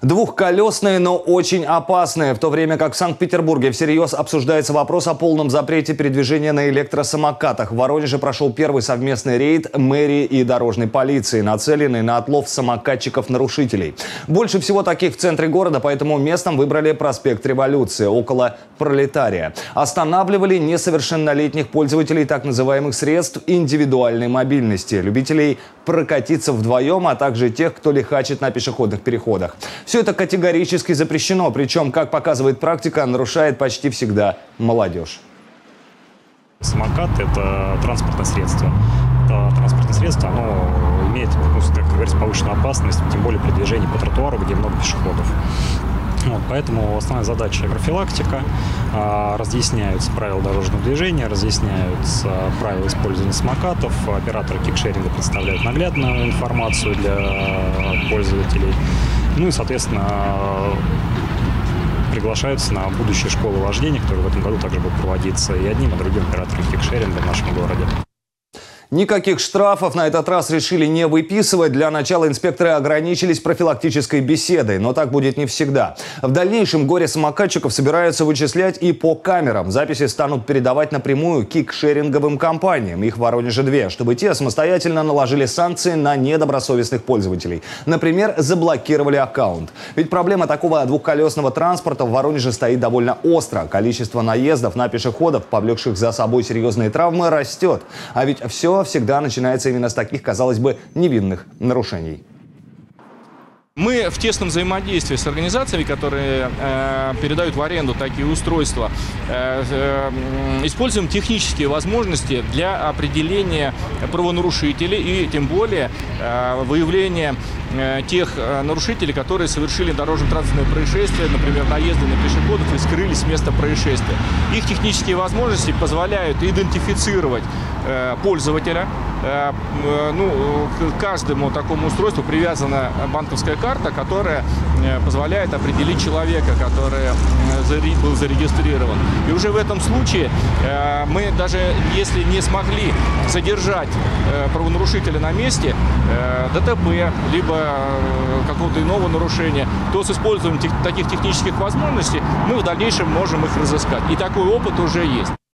Двухколесные, но очень опасные. В то время как в Санкт-Петербурге всерьез обсуждается вопрос о полном запрете передвижения на электросамокатах. В Воронеже прошел первый совместный рейд мэрии и дорожной полиции, нацеленный на отлов самокатчиков-нарушителей. Больше всего таких в центре города, поэтому местом выбрали проспект Революции, около Пролетария. Останавливали несовершеннолетних пользователей так называемых средств индивидуальной мобильности, любителей прокатиться вдвоем, а также тех, кто лихачит на пешеходных переходах. Все это категорически запрещено, причем, как показывает практика, нарушает почти всегда молодежь. Самокат – это транспортное средство. Это транспортное средство, оно имеет, как говорится, повышенную опасность, тем более при движении по тротуару, где много пешеходов. Поэтому основная задача – профилактика, разъясняются правила дорожного движения, разъясняются правила использования самокатов, операторы кикшеринга представляют наглядную информацию для пользователей. Ну и, соответственно, приглашаются на будущие школы вождения, которые в этом году также будут проводиться и одним, и другим оператором кикшеринга в нашем городе. Никаких штрафов на этот раз решили не выписывать. Для начала инспекторы ограничились профилактической беседой. Но так будет не всегда. В дальнейшем горе-самокатчиков собираются вычислять и по камерам. Записи станут передавать напрямую кикшеринговым компаниям. Их в Воронеже 2, чтобы те самостоятельно наложили санкции на недобросовестных пользователей. Например, заблокировали аккаунт. Ведь проблема такого двухколесного транспорта в Воронеже стоит довольно остро. Количество наездов на пешеходов, повлекших за собой серьезные травмы, растет. А ведь все всегда начинается именно с таких, казалось бы, невинных нарушений. Мы в тесном взаимодействии с организациями, которые передают в аренду такие устройства, используем технические возможности для определения правонарушителей и тем более выявления тех нарушителей, которые совершили дорожно-транспортное происшествие, например, наезды на пешеходов и скрылись с места происшествия. Их технические возможности позволяют идентифицировать пользователя. К каждому такому устройству привязана банковская карта, которая позволяет определить человека, который был зарегистрирован. И уже в этом случае мы, даже если не смогли задержать правонарушителя на месте, ДТП, либо какого-то иного нарушения, то с использованием таких технических возможностей мы в дальнейшем можем их разыскать. И такой опыт уже есть.